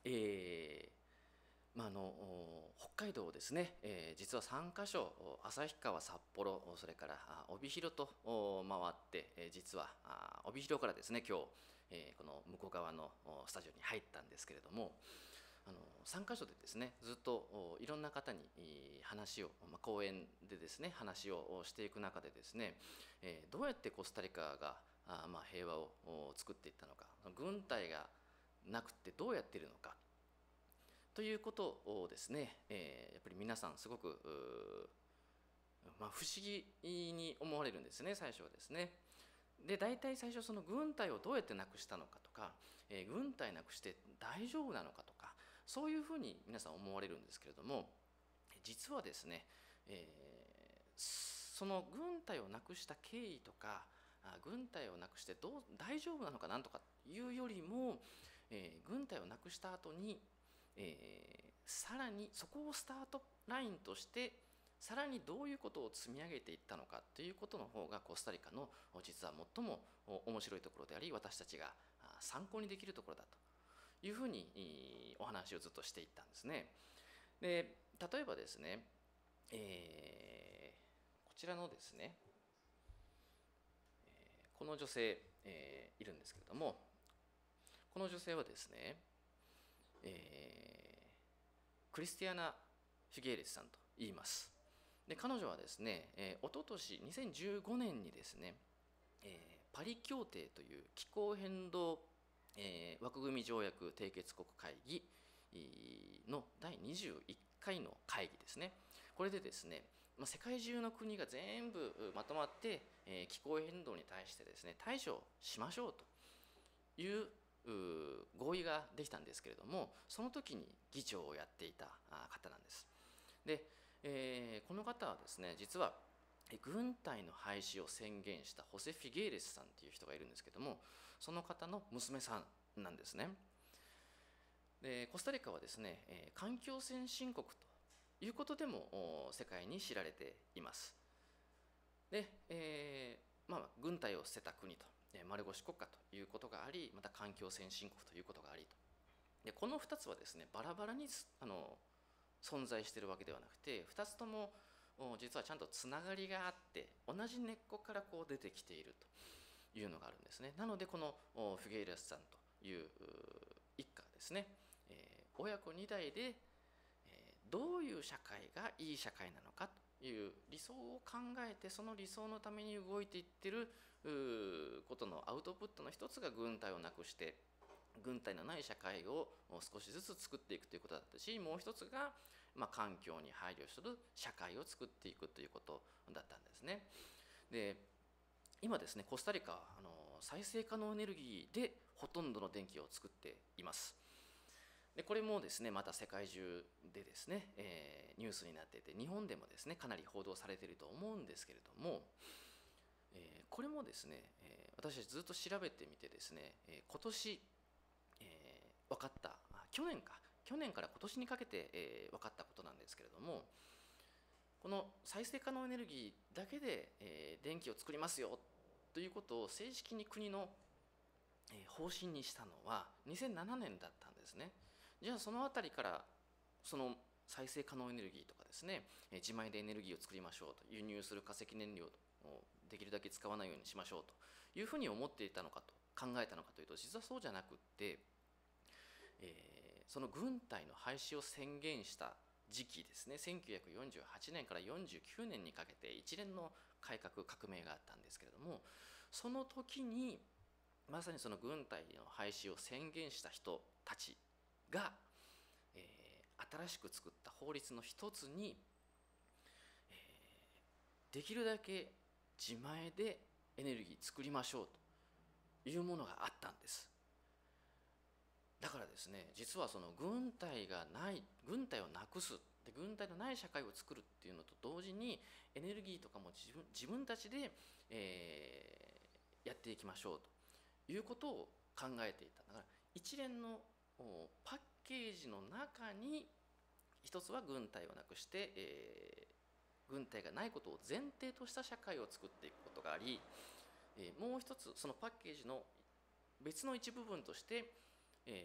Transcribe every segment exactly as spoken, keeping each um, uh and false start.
えーまあ、あの北海道ですね、えー実はさんかしょ、旭川、札幌、それからあ帯広とお回って、えー実はあ帯広からですね、今日、えーこの向こう側のおスタジオに入ったんですけれども、あのさんかしょでですね、ずっとおいろんな方にいー話を、まあ、講演でですね、話をしていく中でですね、えーどうやってコスタリカがあーまあ平和をお作っていったのか、軍隊がなくてどうやっているのかということをですね、えーやっぱり皆さんすごくまあ、不思議に思われるんですね、最初はですね。で大体最初その軍隊をどうやってなくしたのかとか、えー軍隊なくして大丈夫なのかとか、そういうふうに皆さん思われるんですけれども、実はですね、えーその軍隊をなくした経緯とか、あ軍隊をなくしてどう大丈夫なのかなんとかいうよりも、えー軍隊をなくした後に、えーさらにそこをスタートラインとしてさらにどういうことを積み上げていったのかということの方がコスタリカの実は最も面白いところであり、私たちが参考にできるところだというふうにお話をずっとしていったんですね。で例えばですね、えーこちらのですね、この女性、えーいるんですけれども、この女性はですね、えークリスティアナ・フィゲーレスさんと言います。で彼女はですね、えー、おととしにせんじゅうごねんにですね、えーパリ協定という気候変動、えー枠組み条約締結国会議のだいにじゅういっかいの会議ですね。これでですね、まあ、世界中の国が全部まとまって、えー気候変動に対してですね対処しましょうという合意ができたんですけれども、その時に議長をやっていた方なんです。で、えーこの方はですね、実は軍隊の廃止を宣言したホセ・フィゲーレスさんという人がいるんですけども、その方の娘さんなんですね。でコスタリカはですね、えー環境先進国ということでも世界に知られています。で、えーまあ、軍隊を捨てた国と、えー丸腰国家ということがあり、また環境先進国ということがありと。でこのふたつはですね、バラバラにあの存在しているわけではなくて、ふたつとも実はちゃんとつながりがあって、同じ根っこからこう出てきているというのがあるんですね。なのでこのフィゲイレスさんという一家がですね、えー親子に代でえーどういう社会がいい社会なのかという理想を考えて、その理想のために動いていってることのアウトプットの一つが軍隊をなくして軍隊のない社会を少しずつ作っていくということだったし、もう一つが、まあ、環境に配慮する社会を作っていくということだったんですね。で今ですね、コスタリカはあの再生可能エネルギーでほとんどの電気を作っています。でこれもですね、また世界中でですね、えーニュースになっていて、日本でもですねかなり報道されていると思うんですけれども、えーこれもですね、えー私たちずっと調べてみてですね、えー今年、えー分かったあ去年か去年から今年にかけて、えー分かったことなんですけれども、この再生可能エネルギーだけで、えー電気を作りますよということを正式に国のえー方針にしたのはにせんななねんだったんですね。じゃあそのあたりからその再生可能エネルギーとかですね、えー自前でエネルギーを作りましょうと、輸入する化石燃料をできるだけ使わないようにしましょうというふうに思っていたのかと考えたのかというと、実はそうじゃなくって、えーその軍隊の廃止を宣言した時期ですね、せんきゅうひゃくよんじゅうはちねんからよんじゅうきゅうねんにかけて一連の改革革命があったんですけれども、その時にまさにその軍隊の廃止を宣言した人たちが、えー新しく作った法律の一つに、できるだけ自前でエネルギー作りましょうというものがあったんです。だからですね、実はその軍隊がない軍隊をなくすで軍隊のない社会を作るっていうのと同時に、エネルギーとかも自分自分たちで、えーやっていきましょうということを考えていた。だから一連のおパッケージの中に、一つは軍隊をなくして、えー軍隊がないことを前提とした社会を作っていくことがあり、えーもう一つそのパッケージの別の一部分として、えー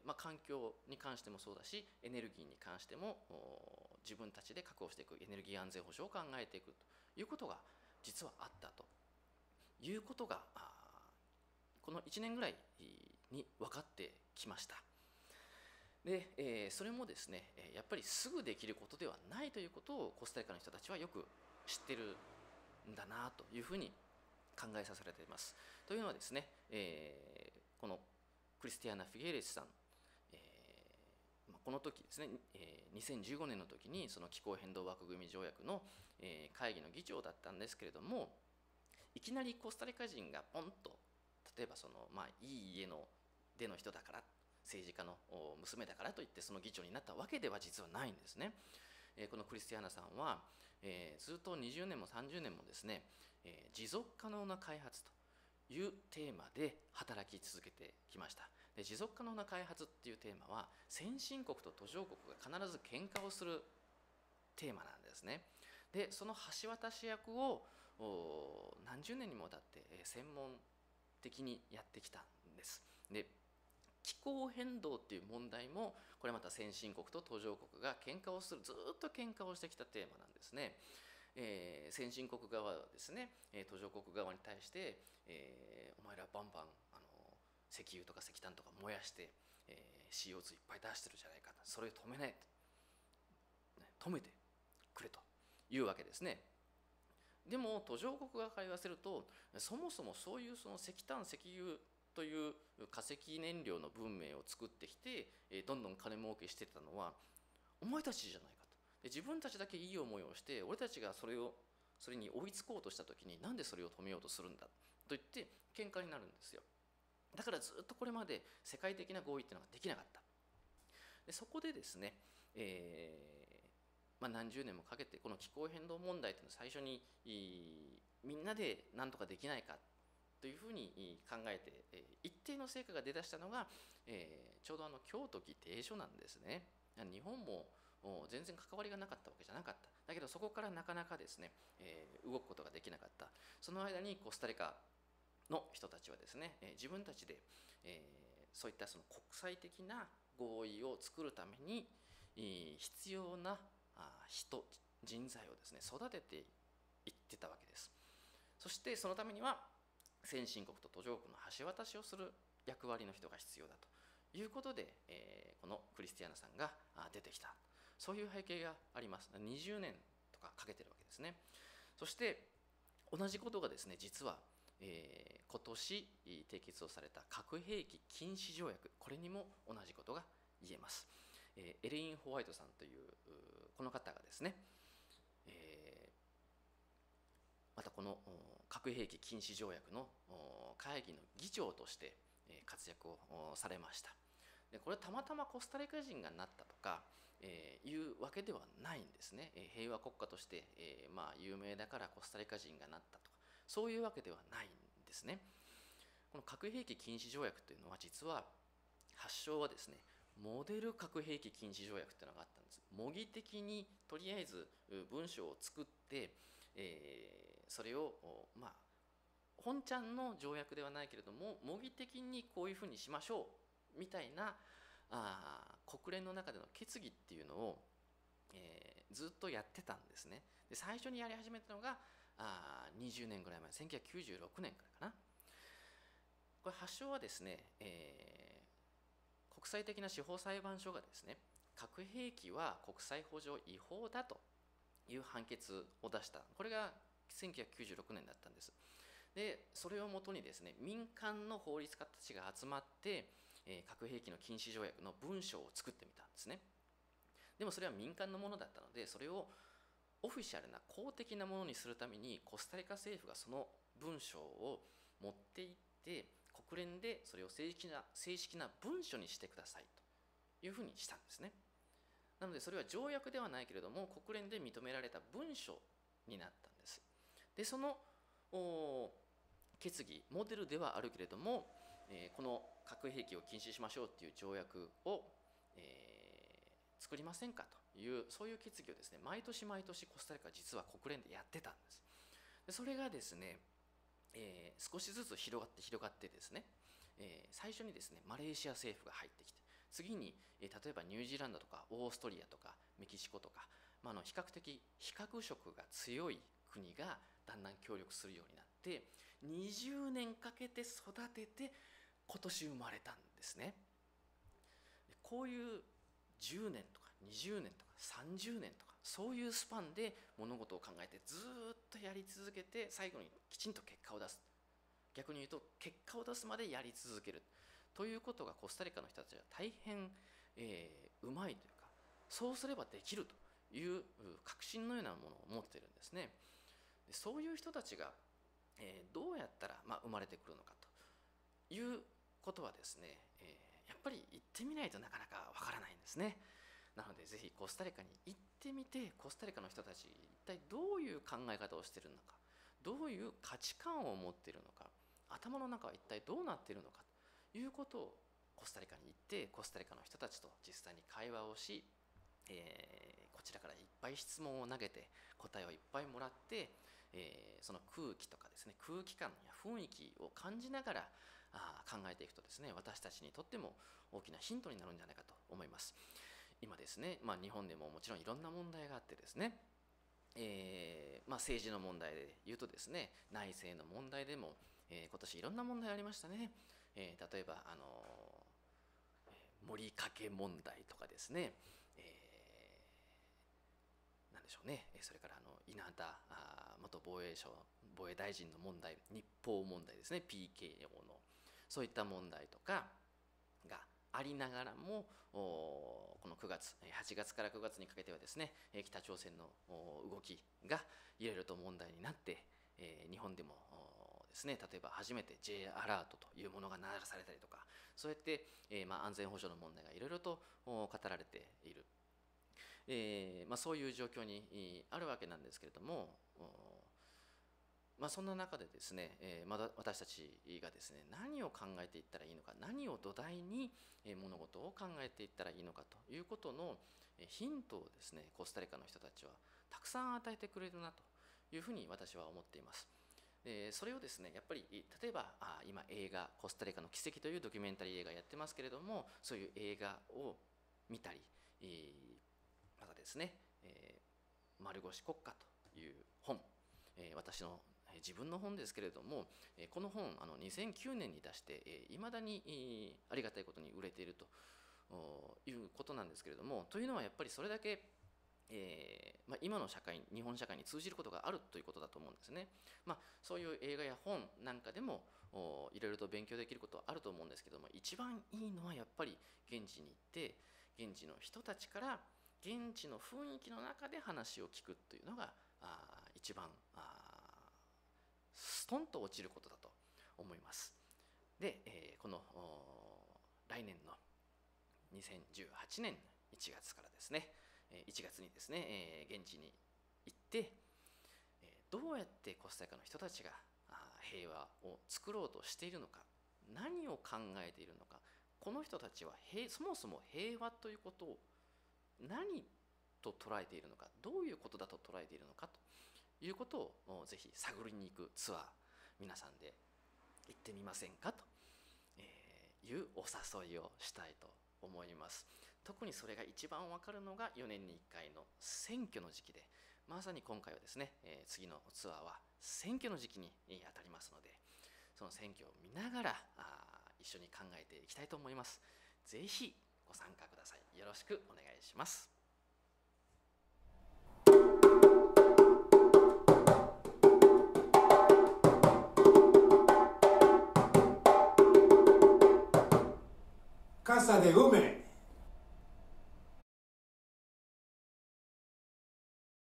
まあ、環境に関してもそうだし、エネルギーに関しても自分たちで確保していくエネルギー安全保障を考えていくということが実はあったということがこのいちねんぐらいに分かってきました。で、えー、それもですねやっぱりすぐできることではないということをコスタリカの人たちはよく知ってるんだなというふうに考えさせられています。というのはですね、えー、このクリスティアーナ・フィゲレスさん、えーまあ、この時ですね、えー、にせんじゅうごねんの時にその気候変動枠組み条約の、えー、会議の議長だったんですけれども、いきなりコスタリカ人がポンと例えばその、まあ、いい家の出の人だから政治家の娘だからといってその議長になったわけでは実はないんですね。えー、このクリスティアーナさんは、えー、ずっとにじゅうねんもさんじゅうねんもですね、えー、持続可能な開発というテーマで働き続けてきました。で、持続可能な開発っていうテーマは先進国と途上国が必ず喧嘩をするテーマなんですね。で、その橋渡し役を何十年にもわたって専門的にやってきたんです。で、気候変動っていう問題もこれまた先進国と途上国が喧嘩をする、ずっと喧嘩をしてきたテーマなんですね。えー、先進国側はですね、途上国側に対して、えー、お前らバンバンあの石油とか石炭とか燃やして、えー、シーオーツー いっぱい出してるじゃないか、それを止めない、止めてくれというわけですね。でも途上国側から言わせると、そもそもそういうその石炭石油という化石燃料の文明を作ってきて、えー、どんどん金儲けしてたのはお前たちじゃないかと。で、自分たちだけいい思いをして俺たちがそれをそれに追いつこうとした時になんでそれを止めようとするんだと言って喧嘩になるんですよ。だからずっとこれまで世界的な合意っていうのができなかった。で、そこでですね、えーまあ、何十年もかけてこの気候変動問題というのを最初にみんなで何とかできないかというふうに考えて一定の成果が出だしたのが、えー、ちょうどあの京都議定書なんですね。日本も全然関わりがなかったわけじゃなかった。だけどそこからなかなかですね、えー、動くことができなかった。その間にコスタリカの人たちはですね、えー、自分たちで、えー、そういったその国際的な合意を作るために、えー、必要な人人材をですね育てていってたわけです。そしてそのためには先進国と途上国の橋渡しをする役割の人が必要だということで、えー、このクリスティアーナさんが出てきた、そういう背景があります。にじゅうねんとかかけてるわけですね。そして同じことがですね実は、えー、今年締結をされた核兵器禁止条約、これにも同じことが言えます。エレイン・ホワイトさんというこの方がですね、えー、またこの核兵器禁止条約の会議の議長として活躍をされました。で、これはたまたまコスタリカ人がなったとか、えー、いうわけではないんですね。平和国家として、えー、まあ有名だからコスタリカ人がなったとか、そういうわけではないんですね。この核兵器禁止条約というのは実は発祥はですねモデル核兵器禁止条約というのがあったんです。模擬的にとりあえず文書を作って、えー、それをまあ本ちゃんの条約ではないけれども模擬的にこういうふうにしましょうみたいなあ国連の中での決議っていうのを、えー、ずっとやってたんですね。で、最初にやり始めたのがあにじゅうねんぐらい前、せんきゅうひゃくきゅうじゅうろくねんからかな。これ発祥はですね、えー、国際的な司法裁判所がですね核兵器は国際法上違法だという判決を出した、これがせんきゅうひゃくきゅうじゅうろくねんだったんです。で、それをもとにですね民間の法律家たちが集まって、えー、核兵器の禁止条約の文書を作ってみたんですね。でもそれは民間のものだったので、それをオフィシャルな公的なものにするためにコスタリカ政府がその文書を持っていって国連でそれを正式な正式な文書にしてくださいというふうにしたんですね。なのでそれは条約ではないけれども国連で認められた文書になったんです。で、その決議モデルではあるけれども、えー、この核兵器を禁止しましょうっていう条約を、えー、作りませんかというそういう決議をですね毎年毎年コスタリカは実は国連でやってたんです。で、それがですね、えー、少しずつ広がって広がってですね、えー、最初にですねマレーシア政府が入ってきて、 次に、えー、例えばニュージーランドとかオーストリアとかメキシコとか、まあ、あの比較的比較色が強い国がだんだん協力するようになってにじゅうねんかけて育てて今年生まれたんですね。こういうじゅうねんとかにじゅうねんとかさんじゅうねんとかそういうスパンで物事を考えてずっとやり続けて最後にきちんと結果を出す。逆に言うと結果を出すまでやり続けるということがコスタリカの人たちは大変、えー、うまいというかそうすればできるという確信のようなものを持っているんですね。そういう人たちが、えー、どうやったら、まあ、生まれてくるのかということはですね、えー、やっぱり行ってみないとなかなかわからないんですね。なのでぜひコスタリカに行ってみてコスタリカの人たち一体どういう考え方をしているのか、どういう価値観を持っているのか、頭の中は一体どうなっているのかということをコスタリカに行ってコスタリカの人たちと実際に会話をし、えー、こちらからいっぱい質問を投げて答えをいっぱいもらって、えー、その空気とかですね、空気感や雰囲気を感じながらあ考えていくとですね、私たちにとっても大きなヒントになるんじゃないかと思います。今ですね、まあ、日本でももちろんいろんな問題があってですね、えーまあ、政治の問題で言うとですね、内政の問題でも、えー、今年いろんな問題ありましたね。えー、例えば、あのー、森かけ問題とかですね、えー、なんでしょうね、それからあの稲田元防衛省防衛大臣の問題、日報問題ですね、 ピーケーオー のそういった問題とかがありながらも、このくがつ、はちがつからくがつにかけてはですね、北朝鮮の動きがいろいろと問題になって、日本でもですね、例えば初めて J アラートというものが鳴らされたりとか、そうやって、まあ、安全保障の問題がいろいろと語られている、えーまあ、そういう状況にあるわけなんですけれども、まあ、そんな中でですね、えー、まだ私たちがですね、何を考えていったらいいのか、何を土台に物事を考えていったらいいのかということのヒントをですね、コスタリカの人たちはたくさん与えてくれるなというふうに私は思っています。でそれをですね、やっぱり例えばあ今映画「コスタリカの奇跡」というドキュメンタリー映画やってますけれども、そういう映画を見たり、えー、またですね、えー、丸腰国家という本、えー、私の自分の本ですけれども、この本あのにせんきゅうねんに出していまだにありがたいことに売れているということなんですけれども、というのはやっぱりそれだけ、えーまあ、今の社会、日本社会に通じることがあるということだと思うんですね。まあ、そういう映画や本なんかでもいろいろと勉強できることはあると思うんですけども、一番いいのはやっぱり現地に行って現地の人たちから現地の雰囲気の中で話を聞くというのがあ一番あストンと落ちることだと思います。で、えー、この来年のにせんじゅうはちねんいちがつからですね、いちがつにですね、えー、現地に行って、えー、どうやってコスタリカの人たちが平和を作ろうとしているのか、何を考えているのか、この人たちは平そもそも平和ということを何と捉えているのか、どういうことだと捉えているのかということをぜひ探りに行くツアー、皆さんで行ってみませんかというお誘いをしたいと思います。特にそれが一番分かるのがよねんにいっかいの選挙の時期で、まさに今回はですね、次のツアーは選挙の時期にあたりますので、その選挙を見ながら一緒に考えていきたいと思います。ぜひご参加ください。よろしくお願いします。 Casa de Gómez.